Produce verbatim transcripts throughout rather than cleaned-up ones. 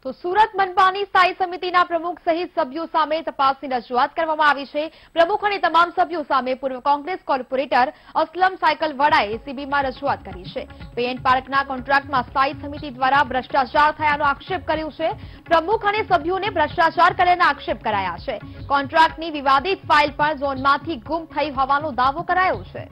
તો સુરત મનપાની સ્થાયી સમિતિના પ્રમુખ સહિત સભ્યો સામે તપાસની રજૂઆત કરવામાં આવી છે। પ્રમુખ અને તમામ સભ્યો સામે પૂર્વ કોંગ્રેસ કોર્પોરેટર અસલમ સાયકલવાળાએ એસીબીમાં રજૂઆત કરી છે। પેન્ટ પાર્કના કોન્ટ્રાક્ટમાં સ્થાયી સમિતિ દ્વારા ભ્રષ્ટાચાર થયાનો આક્ષેપ કર્યો છે। પ્રમુખ અને સભ્યોને ભ્રષ્ટાચાર કર્યાના આક્ષેપ કરાયા છે। કોન્ટ્રાક્ટની વિવાદિત ફાઇલ પણ ઝોનમાંથી ગુમ થઈ હોવાનો દાવો કરાયો છે।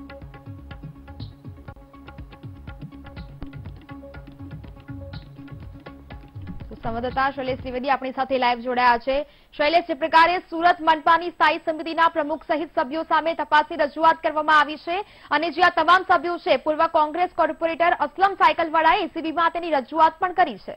સંવાદદાતા શૈલેષ ત્રિવેદી આપણી સાથે લાઈવ જોડાયા છે। શૈલેષ, જે પ્રકારે સુરત મનપાની સ્થાયી સમિતિના પ્રમુખ સહિત સભ્યો સામે તપાસની રજૂઆત કરવામાં આવી છે અને જે આ તમામ સભ્યો છે પૂર્વ કોંગ્રેસ કોર્પોરેટર અસલમ સાયકલવાળાએ એસીબીમાં તેની રજૂઆત પણ કરી છે।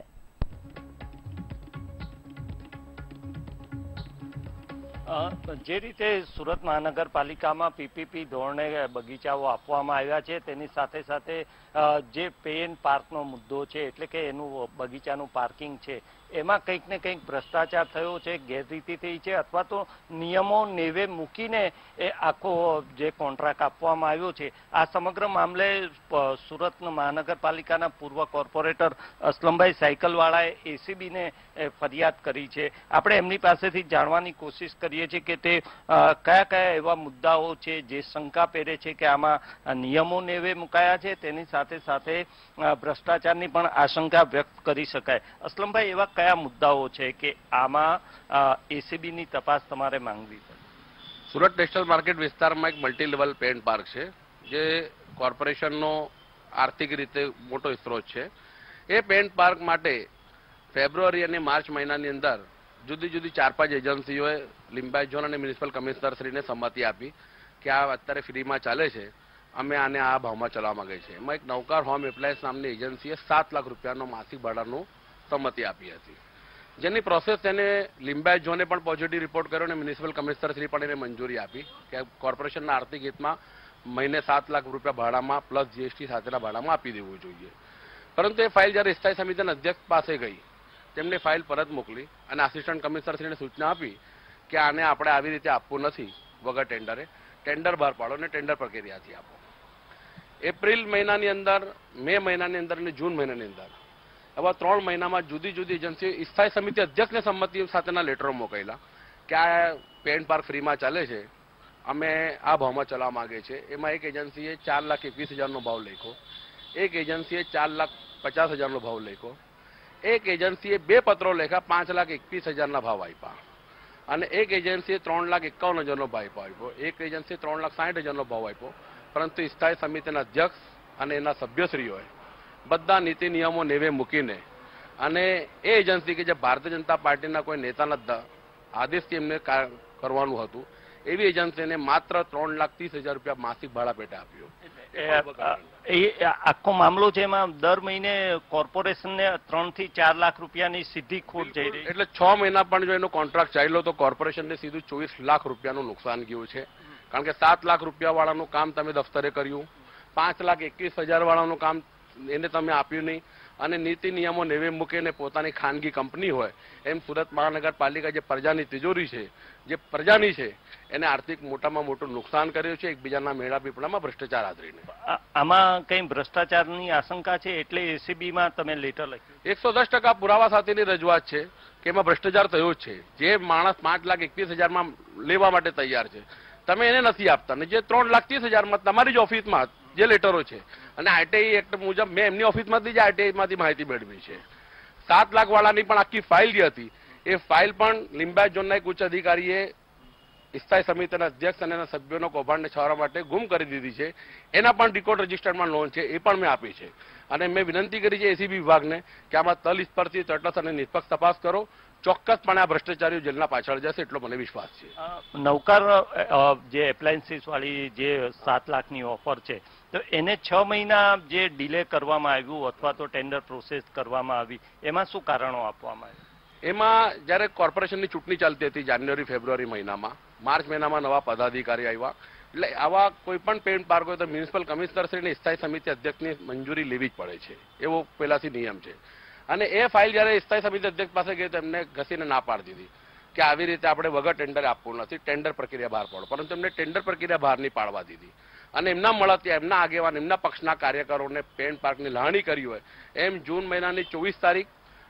જે રીતે સુરત મહાનગરપાલિકામાં પીપીપી ધોરણે બગીચાઓ આપવામાં આવ્યા છે તેની સાથે સાથે જે પેન પાર્કનો મુદ્દો છે એટલે કે એનું બગીચાનું પાર્કિંગ છે એમાં કંઈક ને કંઈક ભ્રષ્ટાચાર થયો છે, ગેરરીતિ થઈ છે અથવા તો નિયમો નેવે મૂકીને એ આખો જે કોન્ટ્રાક્ટ આપવામાં આવ્યો છે આ સમગ્ર મામલે સુરત મહાનગરપાલિકાના પૂર્વ કોર્પોરેટર અસલમભાઈ સાયકલવાળાએ એસીબીને ફરિયાદ કરી છે। આપણે એમની પાસેથી જાણવાની કોશિશ કરીએ છીએ કે તે કયા કયા એવા મુદ્દાઓ છે જે શંકા પહેરે છે કે આમાં નિયમો નેવે મુકાયા છે, તેની સાથે સાથે ભ્રષ્ટાચારની પણ આશંકા વ્યક્ત કરી શકાય। અસલમભાઈ, એવા કયા મુદ્દાઓ છે કે આમાં એસીબીની તપાસ તમારે માંગવી પડે? સુરત નેશનલ માર્કેટ વિસ્તારમાં એક મલ્ટી લેવલ પેન્ટ પાર્ક છે જે કોર્પોરેશનનો આર્થિક રીતે મોટો સ્ત્રોત છે। એ પેન્ટ પાર્ક માટે ફેબ્રુઆરી અને માર્ચ મહિનાની અંદર જુદી જુદી ચાર પાંચ એજન્સીઓએ લિંબાયત ઝોન અને મ્યુનિસિપલ કમિશનરશ્રીને સંમતિ આપી કે આ અત્યારે ફ્રીમાં ચાલે છે, અમે આને આ ભાવમાં ચલાવવા માંગે છે। એમાં એક નવકાર હોમ એપ્લાયન્સ નામની એજન્સીએ સાત લાખ રૂપિયાનો માસિક ભાડાનું સંમતિ આપી હતી, જેની પ્રોસેસ તેને લિંબાયત ઝોને પણ પોઝિટિવ રિપોર્ટ કર્યો અને મ્યુનિસિપલ કમિશનરશ્રી પણ એને મંજૂરી આપી કે કોર્પોરેશનના આર્થિક હિતમાં મહિને સાત લાખ રૂપિયા ભાડામાં પ્લસ જીએસટી સાથેના ભાડામાં આપી દેવું જોઈએ। પરંતુ એ ફાઇલ જ્યારે સ્થાયી સમિતિના અધ્યક્ષ પાસે ગઈ, તેમણે ફાઇલ પરત મોકલી અને આસિસ્ટન્ટ કમિશનરશ્રીને સૂચના આપી કે આને આપણે આવી રીતે આપવું નથી, વગર ટેન્ડરે ટેન્ડર બહાર પાડો અને ટેન્ડર પ્રક્રિયાથી આપો। એપ્રિલ મહિનાની અંદર, મે મહિનાની અંદર અને જૂન મહિનાની અંદર આવા ત્રણ મહિનામાં જુદી જુદી એજન્સીઓ સ્થાયી સમિતિ અધ્યક્ષને સંમતિ સાથેના લેટરો મોકલેલા કે આ પેન્ટ પાર્ક ફ્રીમાં ચાલે છે, અમે આ ભાવમાં ચલાવવા માંગે છે। એમાં એક એજન્સીએ ચાર લાખ એકવીસ હજારનો ભાવ લખ્યો, એક એજન્સીએ ચાર લાખ પચાસ હજારનો ભાવ લખ્યો, એક એજન્સીએ બે પત્રો લેખા પાંચ લાખ એકવીસ હજારના ભાવ આપ્યા અને એક એજન્સીએ ત્રણ લાખ એકાવન હજારનો ભાવ આપ્યો, એક એજન્સીએ ત્રણ લાખ સાઠ હજારનો ભાવ આપ્યો। પરંતુ સ્થાયી સમિતિના અધ્યક્ષ અને એના સભ્યશ્રીઓએ બધા નીતિ નિયમો નેવે મૂકીને અને એ એજન્સી કે જે ભારતીય જનતા પાર્ટીના કોઈ નેતાના આદેશથી એમને કરવાનું હતું એવી એજન્સીને માત્ર ત્રણ લાખ ત્રીસ હજાર રૂપિયા માસિક ભાડા પેટે આપ્યો। એ આખો મામલો છે એમાં દર મહિને કોર્પોરેશનને ત્રણ થી ચાર લાખ રૂપિયાની સીધી ખોટ જઈ રહી, એટલે છ મહિના પણ જો એનો કોન્ટ્રાક્ટ ચાલ્યો તો કોર્પોરેશનને સીધું ચોવીસ લાખ રૂપિયાનું નુકસાન ગયું છે। કારણ કે સાત લાખ રૂપિયા વાળાનું કામ તમે દફતરે કર્યું, પાંચ લાખ એકવીસ હજાર વાળાનું કામ એને તમે આપ્યું નહીં અને નીતિ નિયમો નેવે મૂકીને પોતાની ખાનગી કંપની હોય એમ સુરત મહાનગરપાલિકા જે પ્રજાની તિજોરી છે, જે પ્રજાની છે, એને આર્થિક મોટામાં મોટું નુકસાન કર્યું છે એકબીજાના મેળા પીપળામાં ભ્રષ્ટાચાર આદરીને। આમાં કઈ ભ્રષ્ટાચારની આશંકા છે એટલે એસીબીમાં તમે લેટર લખ્યું? એકસો દસ ટકા પુરાવા સાથેની રજૂઆત છે કે એમાં ભ્રષ્ટાચાર થયો જ છે। જે માણસ પાંચ લાખ એકવીસ હજારમાં લેવા માટે તૈયાર છે તમે એને નથી આપતા ને જે ત્રણ લાખ ત્રીસ હજારમાં તમારી જ ઓફિસમાં જે લેટરો છે અને આરટીઆઈ એક્ટ મુજબ મેં એમની ઓફિસમાંથી જ આરટીઆઈમાંથી માહિતી મેળવી છે। સાત લાખ વાળાની પણ આખી ફાઇલ જે હતી એ ફાઇલ પણ લિંબાયત ઝોનના એક ઉચ્ચ અધિકારીએ સ્થાયી સમિતિના અધ્યક્ષ અને એના સભ્યોનો કૌભાંડને છાવરવા માટે ગુમ કરી દીધી છે। એના પણ રેકોર્ડ રજિસ્ટરમાં નોંધ છે, એ પણ મેં આપી છે અને મેં વિનંતી કરી છે એસીબી વિભાગને કે આમાં તલસ્પર્શી તટસ્થ અને નિષ્પક્ષ તપાસ કરો। ચોક્કસપણે આ ભ્રષ્ટાચારીઓ જેલના પાછળ જશે એટલો મને વિશ્વાસ છે। નવકાર જે એપ્લાયન્સીસ વાળી જે સાત લાખની ઓફર છે તો એને છ મહિના જે ડિલે કરવામાં આવ્યું અથવા તો ટેન્ડર પ્રોસેસ કરવામાં આવી, એમાં શું કારણો આપવામાં આવ્યા? એમાં જ્યારે કોર્પોરેશનની ચૂંટણી ચાલતી હતી જાન્યુઆરી ફેબ્રુઆરી મહિનામાં, માર્ચ મહિનામાં નવા પદાધિકારી આવ્યા, એટલે આવા કોઈ પણ પેન્ટ પાર્ક હોય તો મ્યુનિસિપલ કમિશનરશ્રીને સ્થાયી સમિતિ અધ્યક્ષની મંજૂરી લેવી જ પડે છે, એવો પહેલાથી નિયમ છે। અને એ ફાઇલ જ્યારે સ્થાયી સમિતિ અધ્યક્ષ પાસે ગઈ તો એમને ઘસીને ના પાડી દીધી કે આવી રીતે આપણે વગર ટેન્ડરે આપવું નથી, ટેન્ડર પ્રક્રિયા બહાર પાડો। પરંતુ એમને ટેન્ડર પ્રક્રિયા બહાર નહીં પાડવા દીધી અને એમના મળતિયા, એમના આગેવાન, એમના પક્ષના કાર્યકરોને પેન્ટ પાર્કની લાગણી કરી હોય એમ જૂન મહિનાની ચોવીસ તારીખ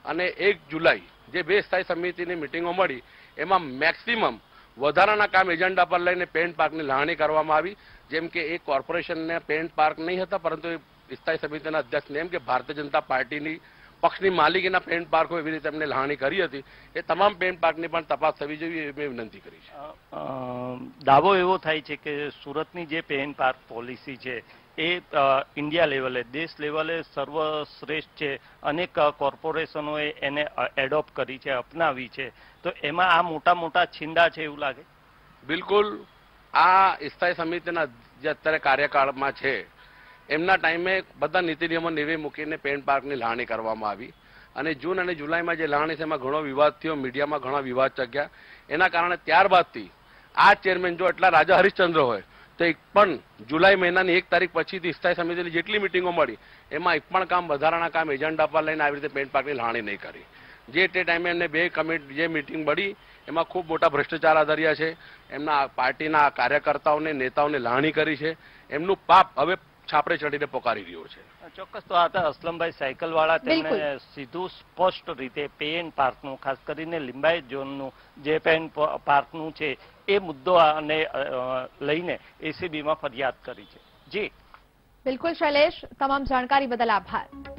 અને એક જુલાઈ જે બે સ્થાયી સમિતિની મિટિંગો મળી એમાં મેક્સિમમ વધારાના કામ એજન્ડા પર લઈને પેન્ટ પાર્કની લાવણી કરવામાં આવી. જેમ કે એ કોર્પોરેશનને પેન્ટ પાર્ક નહીં હતા, પરંતુ એ સ્થાયી સમિતિના અધ્યક્ષને એમ કે ભારતીય જનતા પાર્ટીની પક્ષની માલિકીના પેન્ટ પાર્ક હોય એવી રીતે એમને લાવણી કરી હતી. એ તમામ પેન્ટ પાર્કની પણ તપાસ થવી જોઈએ એ મેં વિનંતી કરી છે. દાવો એવો થાય છે કે સુરતની જે પેન્ટ પાર્ક પોલિસી છે એ ઇન્ડિયા લેવલે, દેશ લેવલે સર્વશ્રેષ્ઠ છે. અનેક કોર્પોરેશનોએ એને એડોપ્ટ કરી છે, અપનાવી છે. તો એમાં આ મોટા મોટા છીંડા છે એવું લાગે? બિલકુલ. આ સ્થાયી સમિતિના જે અત્યારે કાર્યકાળમાં છે એમના ટાઈમે બધા નીતિ નિયમો નેવે મૂકીને પેન્ટ પાર્કની લાવણી કરવામાં આવી અને જૂન અને જુલાઈમાં જે લાવણી છે એમાં ઘણો વિવાદ થયો, મીડિયામાં ઘણા વિવાદ ચગ્યા. એના કારણે ત્યારબાદથી આ ચેરમેન જો એટલા રાજા હરિશ્ચંદ્ર હોય તો એક પણ જુલાઈ મહિનાની એક તારીખ પછીથી સ્થાયી સમિતિની જેટલી મિટિંગો મળી એમાં એક પણ કામ વધારાના કામ એજન્ડા પર લઈને આવી રીતે પેન્ટ પાર્કની લાવણી નહીં કરી. જે તે ટાઈમે એમને બે કમિટી જે મિટિંગ મળી એમાં ખૂબ મોટા ભ્રષ્ટાચાર આધાર્યા છે. એમના પાર્ટીના કાર્યકર્તાઓને, નેતાઓને લાવણી કરી છે. એમનું પાપ હવે છાપરે ચડીને પોકારી રહ્યો છે. ચોક્કસ. તો આ હતા અસલમભાઈ સાયકલવાળા. તેમણે સીધું સ્પષ્ટ રીતે પેન પાર્કનું, ખાસ કરીને લિંબાયત ઝોનનું જે પેન પાર્કનું છે એ મુદ્દો અને લઈને એસીબીમાં ફરિયાદ કરી છે. જી બિલકુલ શૈલેષ, તમામ જાણકારી બદલ આભાર.